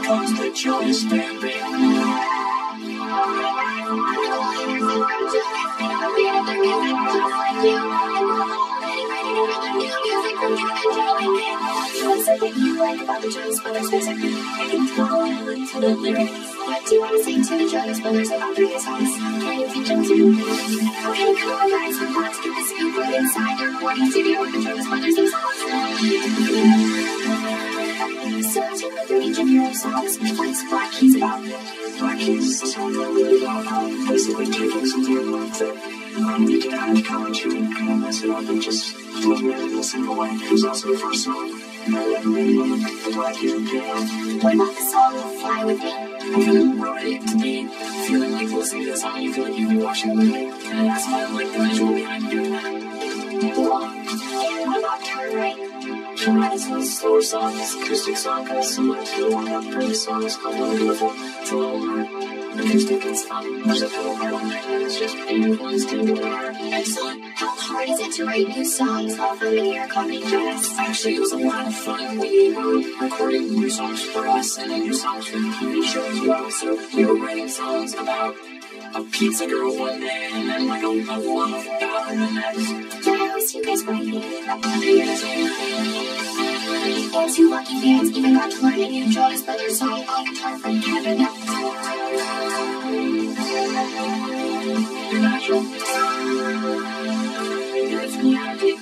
comes the Jonas Family. Something you like about the Jonas Brothers music? I can tell when I look to the lyrics. What do you want to sing to the Jonas Brothers about their new songs? Can you teach them to? Okay, come on guys, we want to get the scoop right inside their recording studio with the Jonas Brothers themselves. So tell me through each of your new songs, what's Black Keys about? Black Keys is a song that really about basically taking something in life that you can add commentary and kind of mess it up and just looking at it in a simple way. It was also the first song I ever made the Black Keys and piano. What about the song Fly With Me? I feel romantic to me, feeling like listening to the song, you feel like you've been watching a movie, and that's why I like the visual behind doing that. Cool. And what about Turn Right? Turn Right is a slower song, it's an acoustic song, kind of similar to one of the previous songs called Really Beautiful. It's a little more acoustic, it's fun. There's a fiddle part on there, and it's just influenced to the guitar. Excellent. How hard is it to write new songs while filming your comedy Jonas? Actually, it was a lot of fun. We were recording new songs for us and then new songs for the TV show as well. So we were writing songs about a pizza girl one day and then like a love about her the next. Yeah, I always see you guys writing. And two lucky fans even got to learn a new Jonas Brothers song on guitar from Kevin. You're natural. You're from reality.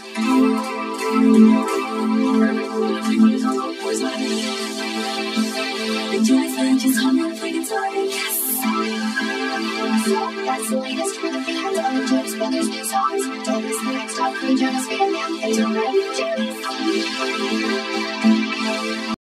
Everybody's on the boys' line. The Jonas Brothers just hung on play guitar. Yes! So that's the latest for the fans on the Jonas Brothers new songs. Don't miss the next Talk Free Jonas Fan Mail. Until then, Jonas!